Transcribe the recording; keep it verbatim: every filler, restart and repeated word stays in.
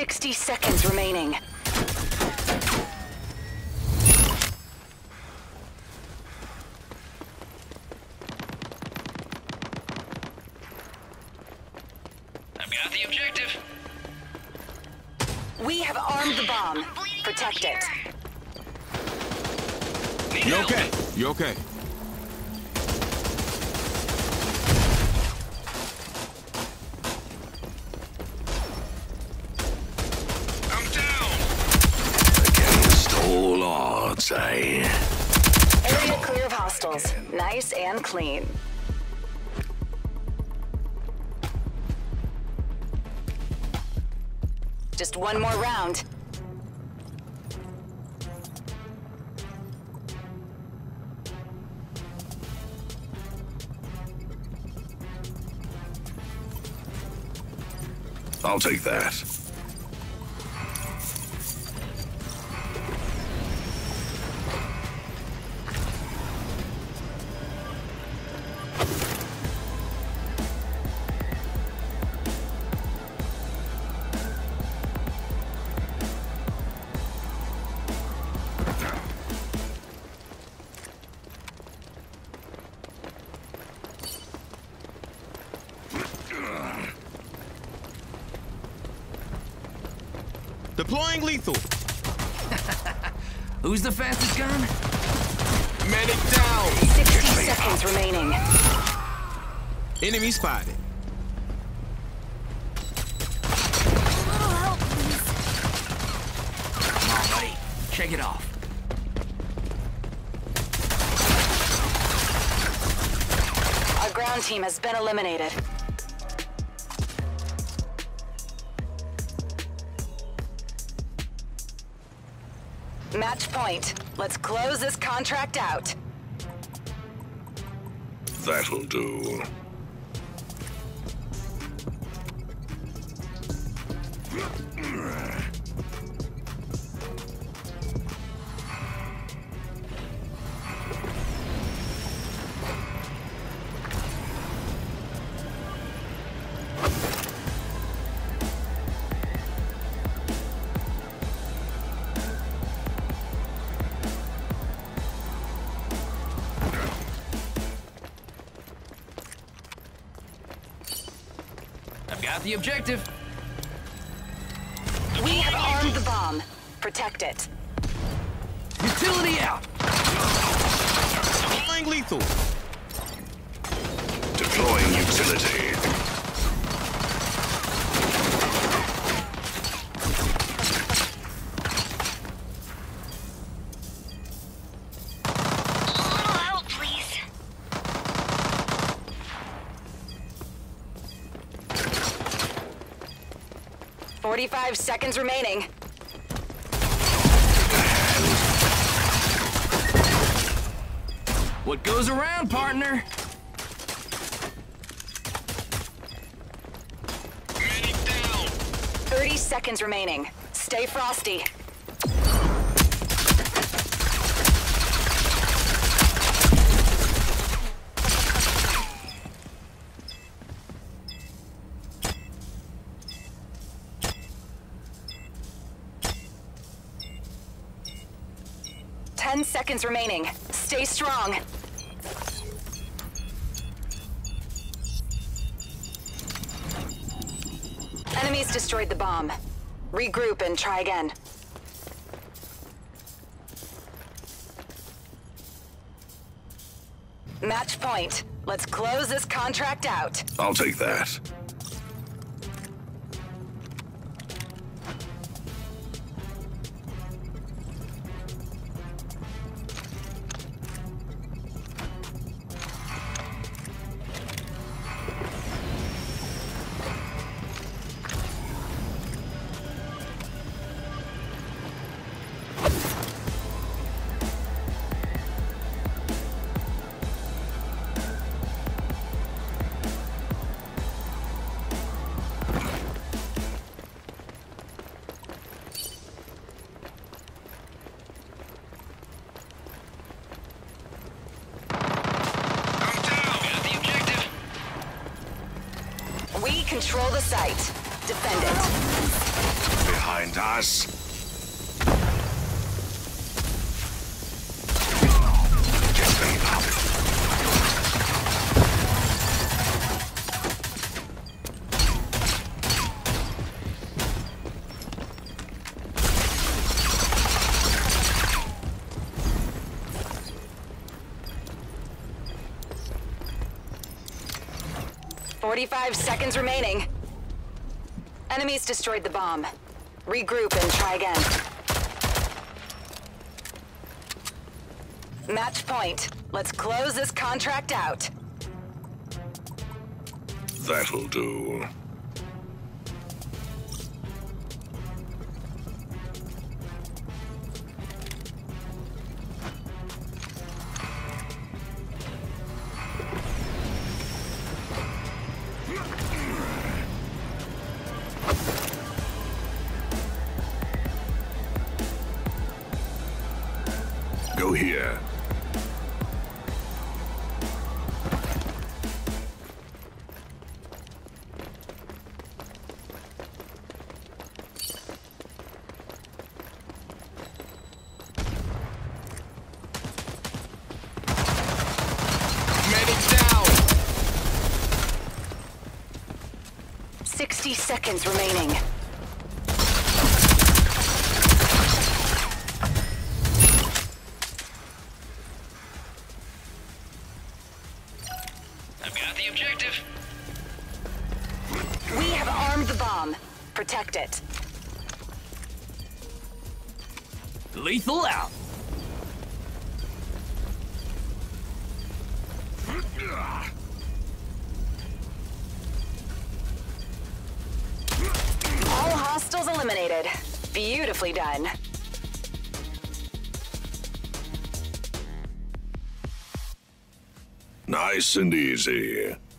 sixty seconds remaining. I've got the objective. We have armed the bomb. Protect it. You okay? You okay? I'm down. Against all odds, eh? Area clear of hostiles. Nice and clean. Just one more round. I'll take that. Deploying lethal. Who's the fastest gun? Medic down. sixty seconds remaining. Enemy spotted. Come on, buddy. Shake it off. Our ground team has been eliminated. Match point. Let's close this contract out. That'll do. I've got the objective. We have armed the bomb. Protect it. Utility out. Deploying lethal. Deploying utility. forty-five seconds remaining. What goes around, partner? Medic down. thirty seconds remaining. Stay frosty. Ten seconds remaining. Stay strong. Enemies destroyed the bomb. Regroup and try again. Match point. Let's close this contract out. I'll take that. We control the site. Defend it. behind us. Get them up. forty-five seconds remaining. Enemies destroyed the bomb. Regroup and try again. Match point. Let's close this contract out. That'll do. Go here. Medic down. sixty seconds remaining. I've got the objective. We have armed the bomb. Protect it. Lethal out. All hostiles eliminated. Beautifully done. Nice and easy.